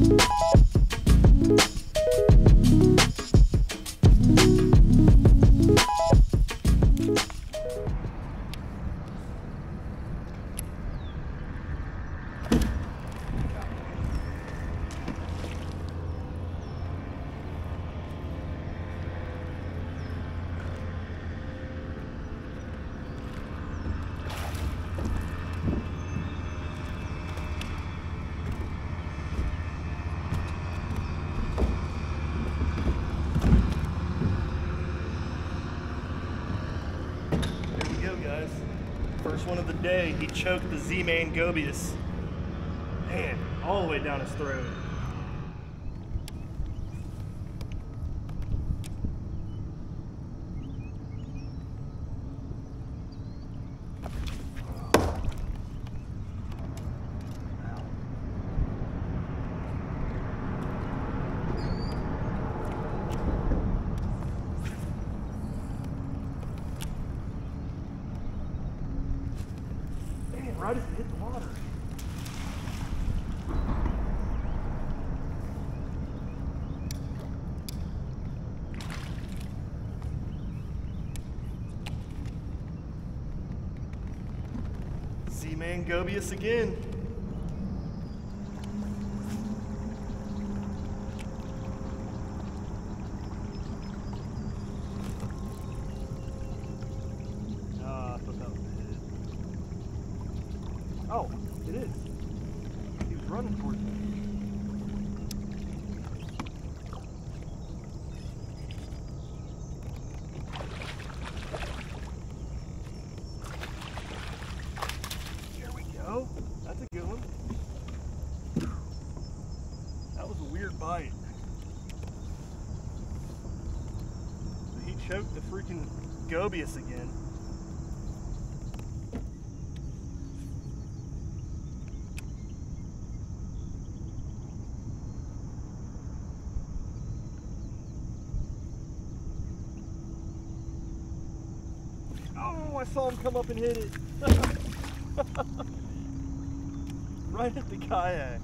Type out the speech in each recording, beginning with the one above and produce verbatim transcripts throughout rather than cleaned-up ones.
First one of the day, he choked the Z-Man Gobius. Man, all the way down his throat. Right as it hit the water. Z-Man Gobius again. Oh, it is. He was running towards me. Here we go. That's a good one. That was a weird bite. He choked the freaking Gobius again. Oh, I saw him come up and hit it. Right at the kayak.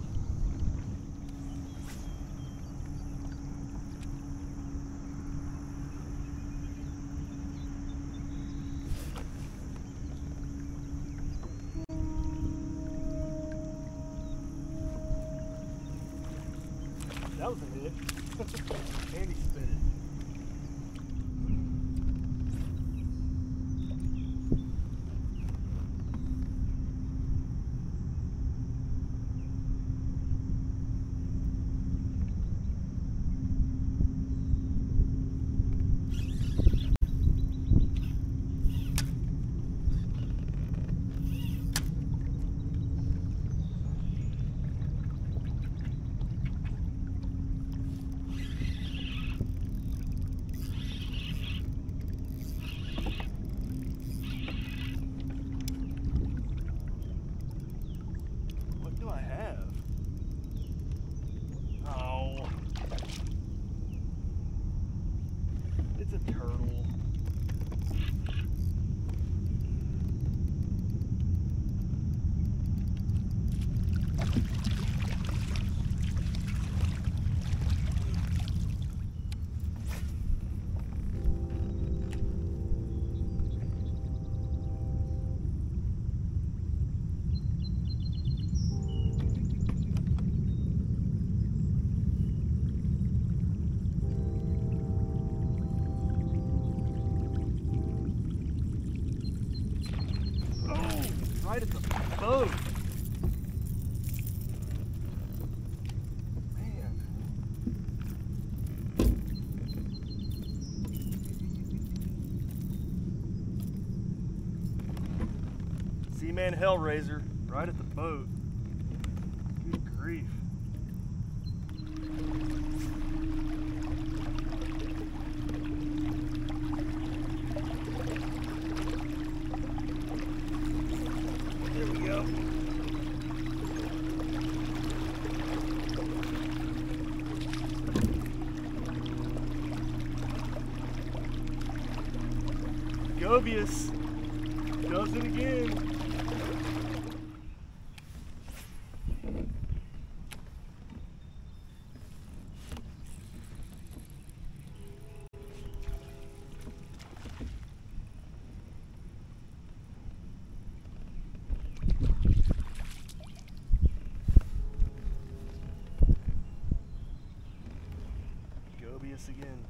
That was a hit. And he spit it. It's a turtle. Right at the boat. Man. Z-Man Hellraiser, right at the boat. Good grief. Gobius does it again. Gobius again.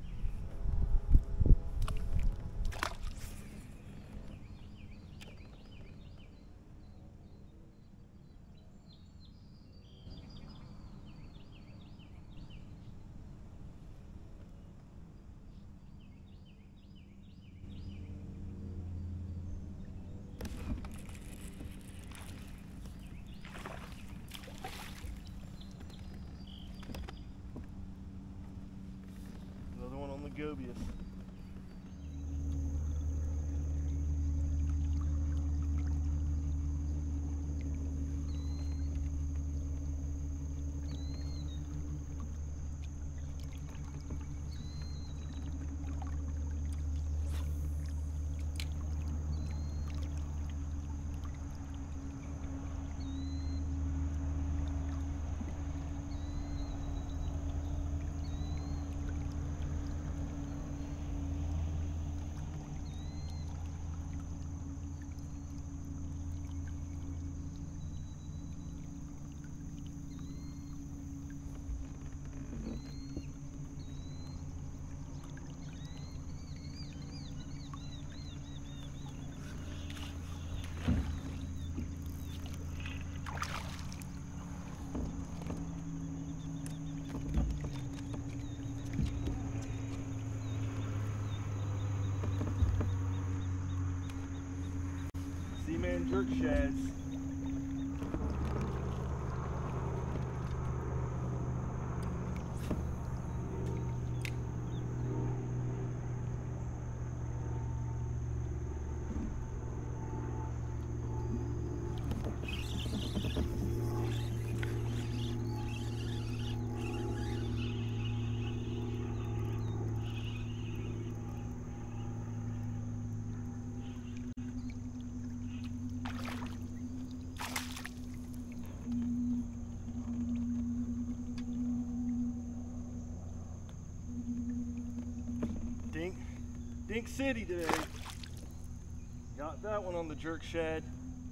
Another one on the Gobius. Seaman jerk shads. Dink, Dink City today. Got that one on the jerk shad.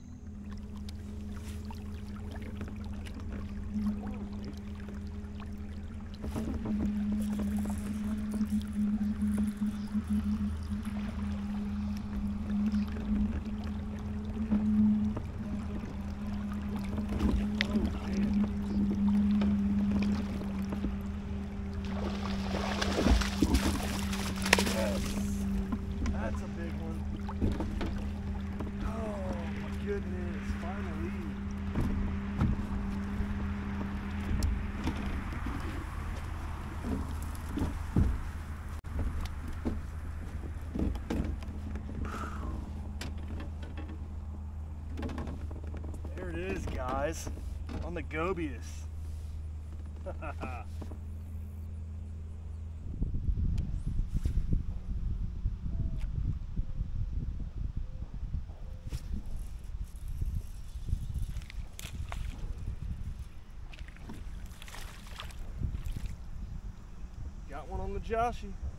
That's a big one. Oh my goodness, finally. There it is, guys, on the Gobius. Got one on the Joshy.